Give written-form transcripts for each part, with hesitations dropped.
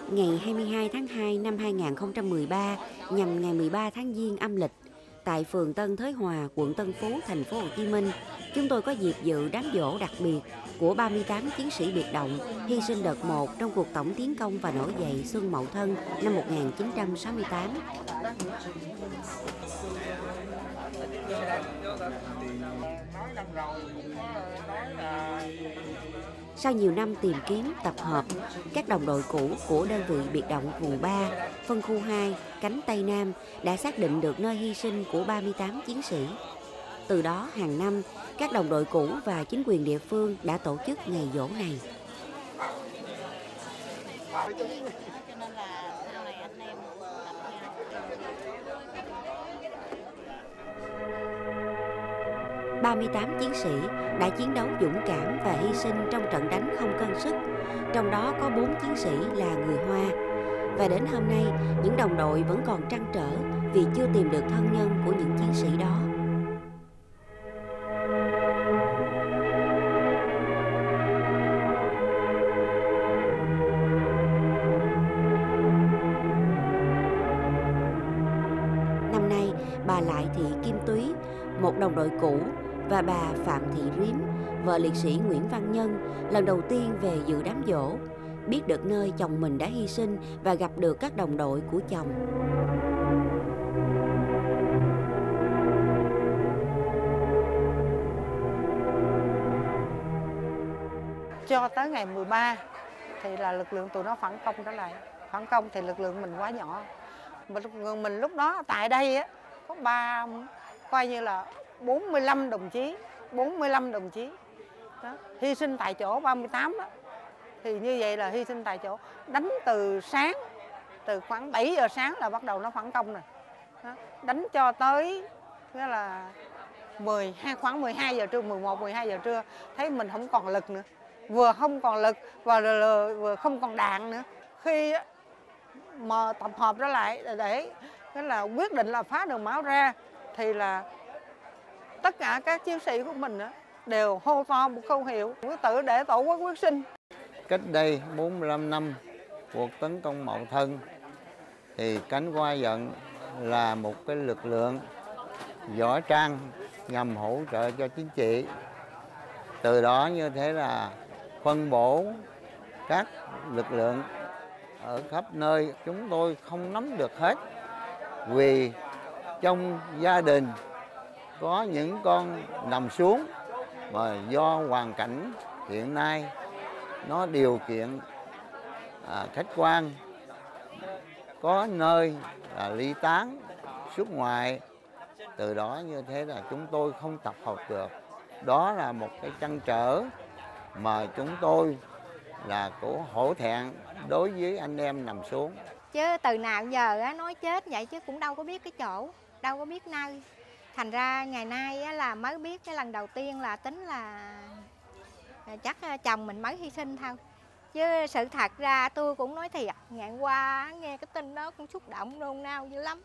Ngày 22 tháng 2 năm 2013 nhằm ngày 13 tháng Giêng âm lịch, tại phường Tân Thới Hòa, quận Tân Phú, thành phố Hồ Chí Minh, chúng tôi có dịp dự đám giỗ đặc biệt của 38 chiến sĩ biệt động hy sinh đợt 1 trong cuộc tổng tiến công và nổi dậy Xuân Mậu Thân năm 1968. Sau nhiều năm tìm kiếm, tập hợp, các đồng đội cũ của đơn vị biệt động vùng 3, phân khu 2, cánh Tây Nam đã xác định được nơi hy sinh của 38 chiến sĩ. Từ đó, hàng năm, các đồng đội cũ và chính quyền địa phương đã tổ chức ngày giỗ này. "38 chiến sĩ đã chiến đấu dũng cảm và hy sinh trong trận đánh không cân sức, trong đó có 4 chiến sĩ là người Hoa. Và đến hôm nay, những đồng đội vẫn còn trăn trở vì chưa tìm được thân nhân của những chiến sĩ đó. Năm nay, bà Lại Thị Kim Túy, một đồng đội cũ, và bà Phạm Thị Riếm, vợ liệt sĩ Nguyễn Văn Nhân, lần đầu tiên về dự đám giỗ, biết được nơi chồng mình đã hy sinh và gặp được các đồng đội của chồng. Cho tới ngày 13 thì là lực lượng tụi nó phản công trở lại. Phản công thì lực lượng mình quá nhỏ. Mình lúc đó tại đây á có coi như là 45 đồng chí đó, hy sinh tại chỗ 38 đó. Thì như vậy là hy sinh tại chỗ, đánh từ sáng, từ khoảng 7 giờ sáng là bắt đầu nó phản công rồi. Đó, đánh cho tới nghĩa là khoảng 12 giờ trưa, 12 giờ trưa, thấy mình không còn lực nữa. Vừa không còn lực và vừa không còn đạn nữa. Khi mà tập hợp đó lại để là quyết định là phá đường máu ra thì là tất cả các chiến sĩ của mình đều hô to một câu hiệu quyết tử để tổ quốc quyết sinh. Cách đây 45 năm, cuộc tấn công Mậu Thân thì cánh Hoa Dận là một cái lực lượng võ trang nhằm hỗ trợ cho chính trị. Từ đó như thế là phân bổ các lực lượng ở khắp nơi, chúng tôi không nắm được hết. Vì trong gia đình có những con nằm xuống mà do hoàn cảnh hiện nay nó điều kiện khách quan, có nơi là ly tán, xuất ngoại. Từ đó như thế là chúng tôi không tập hợp được. Đó là một cái trăn trở mà chúng tôi là của hổ thẹn đối với anh em nằm xuống. Chứ từ nào giờ nói chết vậy chứ cũng đâu có biết cái chỗ, đâu có biết nơi. Thành ra ngày nay là mới biết, cái lần đầu tiên là tính là chắc chồng mình mới hy sinh thôi. Chứ sự thật ra tôi cũng nói thiệt, ngày qua nghe cái tin đó cũng xúc động nôn nao dữ lắm.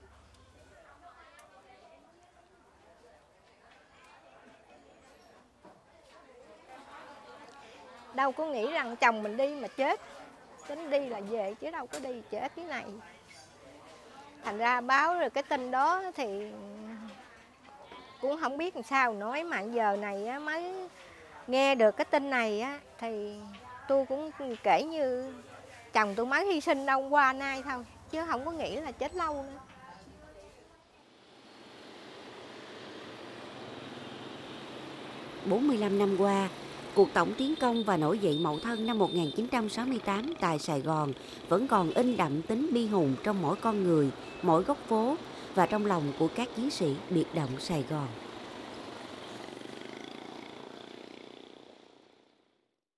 Đâu có nghĩ rằng chồng mình đi mà chết, tính đi là về chứ đâu có đi chết cái này. Thành ra báo rồi cái tin đó thì cũng không biết làm sao nói, mà giờ này mới nghe được cái tin này thì tôi cũng kể như chồng tôi mới hy sinh đâu qua nay thôi, chứ không có nghĩ là chết lâu nữa. "45 năm qua, cuộc tổng tiến công và nổi dậy Mậu Thân năm 1968 tại Sài Gòn vẫn còn in đậm tính bi hùng trong mỗi con người, mỗi góc phố và trong lòng của các chiến sĩ biệt động Sài Gòn.